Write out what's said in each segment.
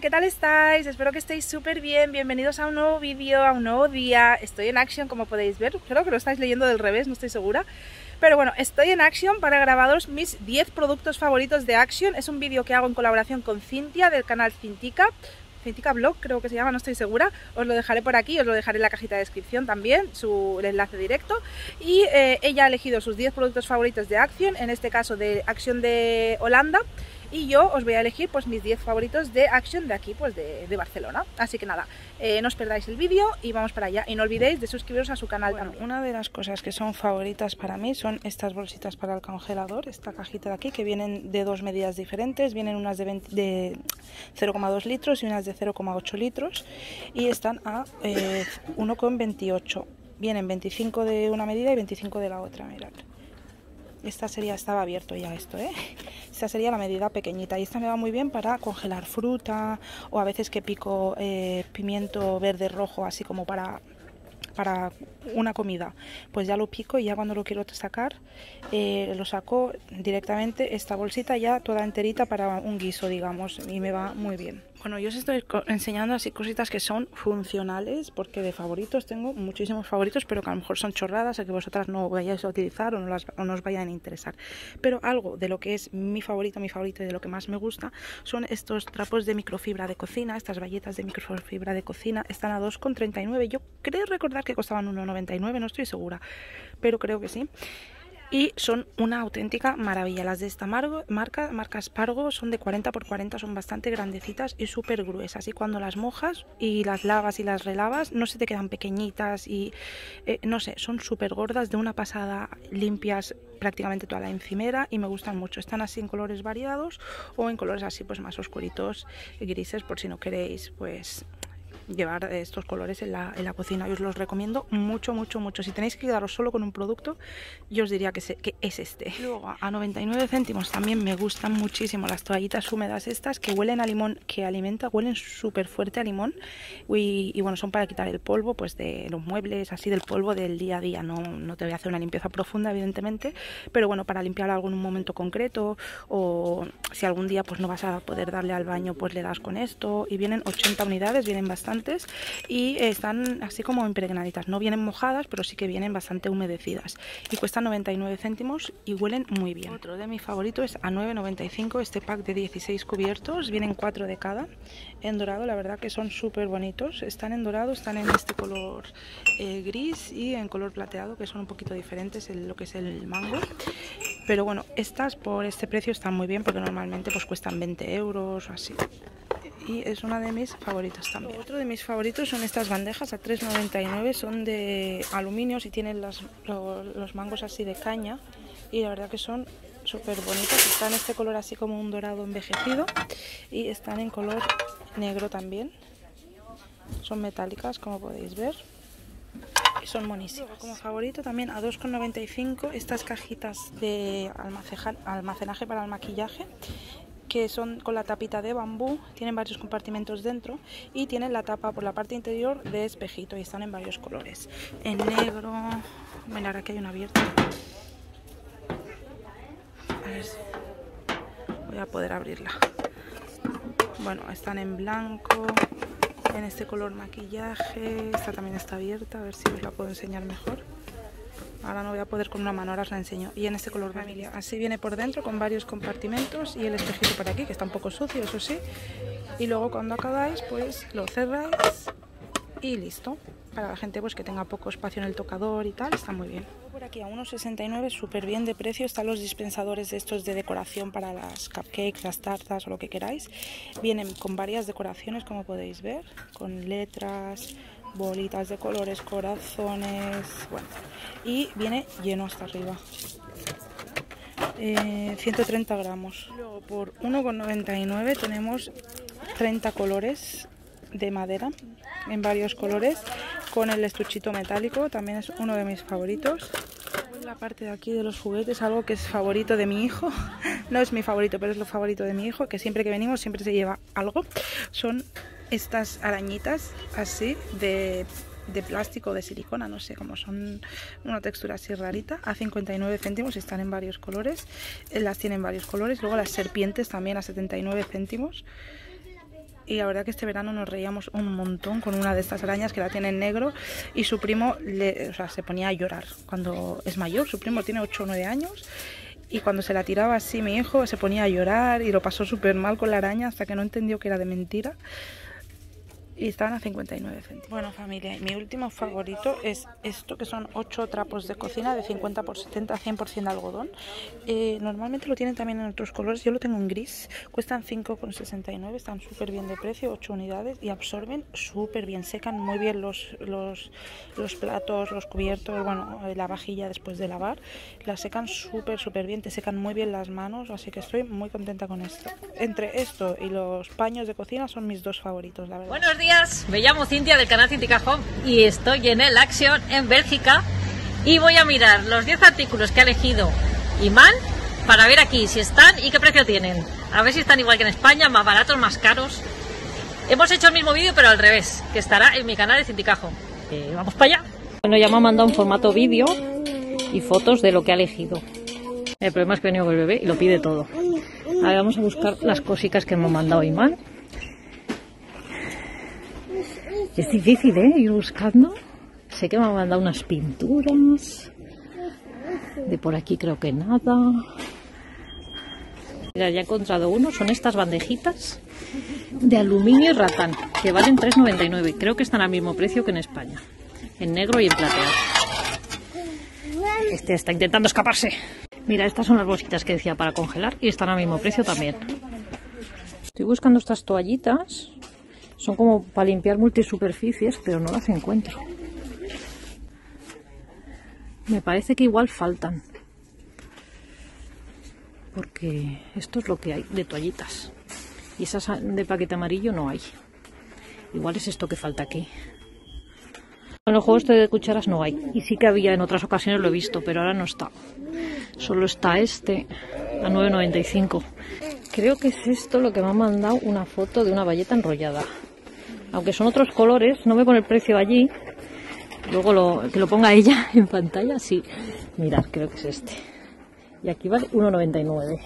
¿qué tal estáis? Espero que estéis súper bien. Bienvenidos a un nuevo vídeo, a un nuevo día. Estoy en Action, como podéis ver. Creo que lo estáis leyendo del revés, no estoy segura. Pero bueno, estoy en Action para grabaros mis 10 productos favoritos de Action. Es un vídeo que hago en colaboración con Cintia del canal Cintica Blog, creo que se llama, no estoy segura. Os lo dejaré por aquí, os lo dejaré en la cajita de descripción también, el enlace directo. Y ella ha elegido sus 10 productos favoritos de Action, en este caso de Action de Holanda. Y yo os voy a elegir pues mis 10 favoritos de Action de aquí, pues de Barcelona. Así que nada, no os perdáis el vídeo y vamos para allá. Y no olvidéis de suscribiros a su canal también. Una de las cosas que son favoritas para mí son estas bolsitas para el congelador, esta cajita de aquí, que vienen de dos medidas diferentes. Vienen unas de 0,2 litros y unas de 0,8 litros. Y están a 1,28. Vienen 25 de una medida y 25 de la otra, mirad. Esta sería, estaba abierto ya esto, Esta sería la medida pequeñita y esta me va muy bien para congelar fruta o a veces que pico pimiento verde rojo así como para una comida. Pues ya lo pico y ya cuando lo quiero sacar lo saco directamente, esta bolsita ya toda enterita para un guiso, digamos, y me va muy bien. Bueno, yo os estoy enseñando así cositas que son funcionales, porque de favoritos tengo muchísimos favoritos, pero que a lo mejor son chorradas o que vosotras no vayáis a utilizar o no os vayan a interesar. Pero algo de lo que es mi favorito y de lo que más me gusta son estos trapos de microfibra de cocina, estas bayetas de microfibra de cocina. Están a 2,39. Yo creo recordar que costaban 1,99, no estoy segura, pero creo que sí. Y son una auténtica maravilla. Las de esta marca Spargo, son de 40 x 40, son bastante grandecitas y súper gruesas. Y cuando las mojas y las lavas y las relavas, no se te quedan pequeñitas y no sé, son súper gordas, de una pasada, limpias prácticamente toda la encimera y me gustan mucho. Están así en colores variados o en colores así pues más oscuritos, grises, por si no queréis pues llevar estos colores en la cocina. Yo os los recomiendo mucho. Si tenéis que quedaros solo con un producto, yo os diría que es este. Luego a 99 céntimos también me gustan muchísimo las toallitas húmedas estas que huelen a limón, huelen súper fuerte a limón y bueno, son para quitar el polvo pues de los muebles, así del polvo del día a día. No te voy a hacer una limpieza profunda evidentemente, pero bueno, para limpiar algo en un momento concreto, o si algún día pues no vas a poder darle al baño, pues le das con esto. Y vienen 80 unidades, vienen bastante y están así como impregnaditas, no vienen mojadas, pero sí que vienen bastante humedecidas y cuestan 99 céntimos y huelen muy bien. Otro de mis favoritos es a 9,95 este pack de 16 cubiertos, vienen 4 de cada, en dorado. La verdad que son súper bonitos, están en dorado, están en este color gris y en color plateado, que son un poquito diferentes en lo que es el mango. Pero bueno, estas por este precio están muy bien, porque normalmente pues cuestan 20 euros o así. Y es una de mis favoritas también. Otro de mis favoritos son estas bandejas a 3,99, son de aluminio y tienen los mangos así de caña y la verdad que son súper bonitas. Están en este color así como un dorado envejecido y están en color negro también. Son metálicas, como podéis ver. Y son monísimas. Como favorito también a 2,95 estas cajitas de almacenaje para el maquillaje, que son con la tapita de bambú, tienen varios compartimentos dentro y tienen la tapa por la parte interior de espejito y están en varios colores, en negro. Bueno, ahora que hay una abierta, a ver si voy a poder abrirla. Bueno, están en blanco, en este color maquillaje. Esta también está abierta, a ver si os la puedo enseñar mejor. Ahora no voy a poder con una mano, ahora os la enseño. Y en este color vanilla. Así viene por dentro con varios compartimentos y el espejito por aquí, que está un poco sucio, eso sí. Y luego cuando acabáis, pues lo cerráis y listo. Para la gente pues que tenga poco espacio en el tocador y tal, está muy bien. Por aquí a 1,69, súper bien de precio. Están los dispensadores de estos de decoración para las cupcakes, las tartas o lo que queráis. Vienen con varias decoraciones, como podéis ver, con letras, bolitas de colores, corazones, bueno, y viene lleno hasta arriba. 130 gramos. Luego por 1,99 tenemos 30 colores de madera en varios colores con el estuchito metálico, también es uno de mis favoritos. La parte de aquí de los juguetes, algo que es favorito de mi hijo, no es mi favorito, pero es lo favorito de mi hijo, que siempre que venimos siempre se lleva algo. Son estas arañitas así de plástico, de silicona, no sé cómo son, una textura así rarita, a 59 céntimos, están en varios colores, las tienen varios colores. Luego las serpientes también a 79 céntimos. y la verdad que este verano nos reíamos un montón con una de estas arañas que la tiene en negro y su primo se ponía a llorar cuando es mayor. Su primo tiene 8 o 9 años y cuando se la tiraba así mi hijo se ponía a llorar y lo pasó súper mal con la araña hasta que no entendió que era de mentira. Y estaban a 59 céntimos. Bueno, familia, mi último favorito es esto, que son 8 trapos de cocina de 50 por 70, 100% de algodón. Normalmente lo tienen también en otros colores, yo lo tengo en gris. Cuestan 5,69, están súper bien de precio, 8 unidades y absorben súper bien. Secan muy bien los platos, los cubiertos, bueno, la vajilla después de lavar. La secan súper bien, te secan muy bien las manos, así que estoy muy contenta con esto. Entre esto y los paños de cocina son mis dos favoritos, la verdad. Buenos días, me llamo Cintia del canal Cintica Home y estoy en el Action en Bélgica y voy a mirar los 10 artículos que ha elegido Iman para ver aquí si están y qué precio tienen. A ver si están igual que en España, más baratos, más caros. Hemos hecho el mismo vídeo pero al revés, que estará en mi canal de Cintica Home. Vamos para allá. Bueno, ya me ha mandado un formato vídeo y fotos de lo que ha elegido. El problema es que he venido con el bebé y lo pide todo. Ahora vamos a buscar las cositas que me ha mandado Iman. Es difícil, ir buscando. Sé que me han mandado unas pinturas. De por aquí creo que nada. Mira, ya he encontrado uno. Son estas bandejitas de aluminio y ratán, que valen 3,99. Creo que están al mismo precio que en España. En negro y en plateado. Este está intentando escaparse. Mira, estas son las bolsitas que decía para congelar y están al mismo precio también. Estoy buscando estas toallitas. Son como para limpiar multisuperficies, pero no las encuentro. Me parece que igual faltan. Porque esto es lo que hay de toallitas. Y esas de paquete amarillo no hay. Igual es esto que falta aquí. En el juego este de cucharas no hay. Y sí que había en otras ocasiones, lo he visto, pero ahora no está. Solo está este a 9,95. Creo que es esto lo que me ha mandado una foto de una bayeta enrollada. Aunque son otros colores, no me pone el precio allí. Luego que lo ponga ella en pantalla, sí. Mirad, creo que es este. Y aquí vale 1,99.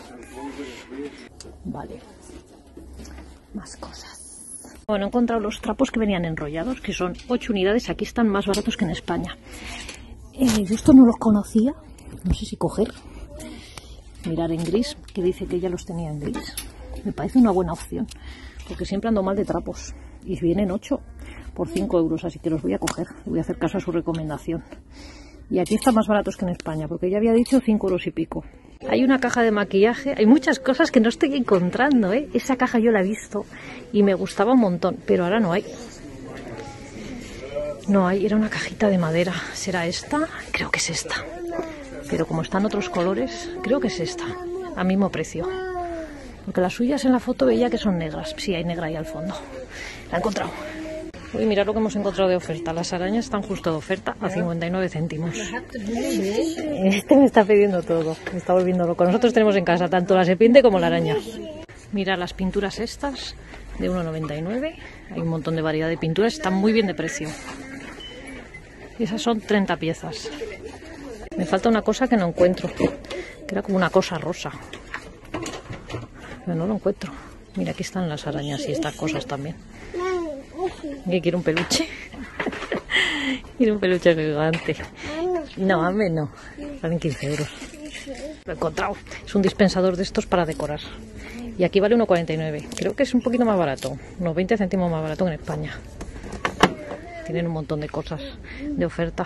Vale. Más cosas. Bueno, he encontrado los trapos que venían enrollados, que son 8 unidades. Aquí están más baratos que en España. Yo esto no los conocía. No sé si coger. Mirar en gris, que dice que ya los tenía en gris. Me parece una buena opción, porque siempre ando mal de trapos. Y vienen 8 por 5 euros, así que los voy a coger. Voy a hacer caso a su recomendación. Y aquí están más baratos que en España, porque ya había dicho 5 euros y pico. Hay una caja de maquillaje, hay muchas cosas que no estoy encontrando, Esa caja yo la he visto y me gustaba un montón, pero ahora no hay. No hay, era una cajita de madera. ¿Será esta? Creo que es esta. Pero como están otros colores, creo que es esta, a mismo precio. Porque las suyas en la foto veía que son negras. Sí, hay negra ahí al fondo. La he encontrado. Uy, mirad lo que hemos encontrado de oferta. Las arañas están justo de oferta a 59 céntimos. Este me está pidiendo todo. Me está volviendo loco. Nosotros tenemos en casa tanto la serpiente como la araña. Mirad las pinturas estas de 1,99. Hay un montón de variedad de pinturas. Están muy bien de precio. Y esas son 30 piezas. Me falta una cosa que no encuentro. Que era como una cosa rosa. Pero no lo encuentro. Mira, aquí están las arañas y estas cosas también. ¿Qué quiere un peluche? Quiere un peluche gigante. No, a mí no. Valen 15 euros. Lo he encontrado. Es un dispensador de estos para decorar. Y aquí vale 1,49. Creo que es un poquito más barato. Unos 20 céntimos más barato que en España. Tienen un montón de cosas de oferta.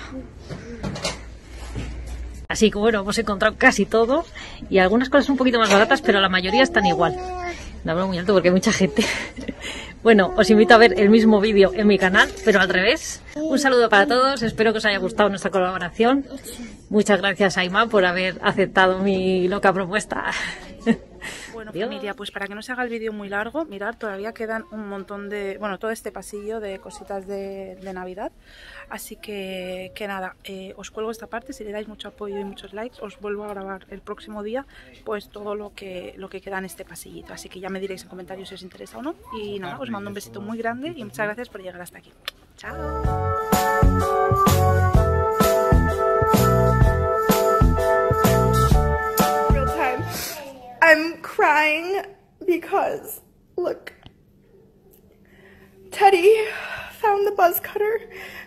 Así que bueno, hemos encontrado casi todo y algunas cosas un poquito más baratas, pero la mayoría están igual. No hablo muy alto porque hay mucha gente. Bueno, os invito a ver el mismo vídeo en mi canal, pero al revés. Un saludo para todos, espero que os haya gustado nuestra colaboración. Muchas gracias a Iman por haber aceptado mi loca propuesta. Bueno, familia, pues para que no se haga el vídeo muy largo, mirad, todavía quedan un montón de... Bueno, todo este pasillo de cositas de Navidad. Así que nada, os cuelgo esta parte. Si le dais mucho apoyo y muchos likes, os vuelvo a grabar el próximo día pues todo lo que queda en este pasillito. Así que ya me diréis en comentarios si os interesa o no. Y nada, os mando un besito muy grande y muchas gracias por llegar hasta aquí. Chao. I'm crying because, look, Teddy found the buzz cutter.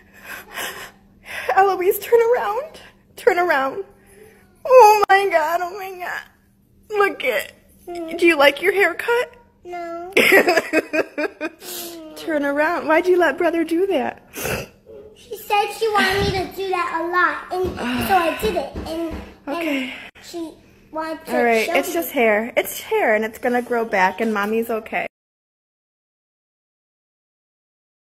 Eloise, turn around. Turn around. Oh my god, oh my god. Look it. Do you like your haircut? No. Turn around. Why'd you let brother do that? She said she wanted me to do that a lot, and so I did it. Okay. And she wanted to All right, show it's me. just hair. It's hair, and it's gonna grow back, and mommy's okay.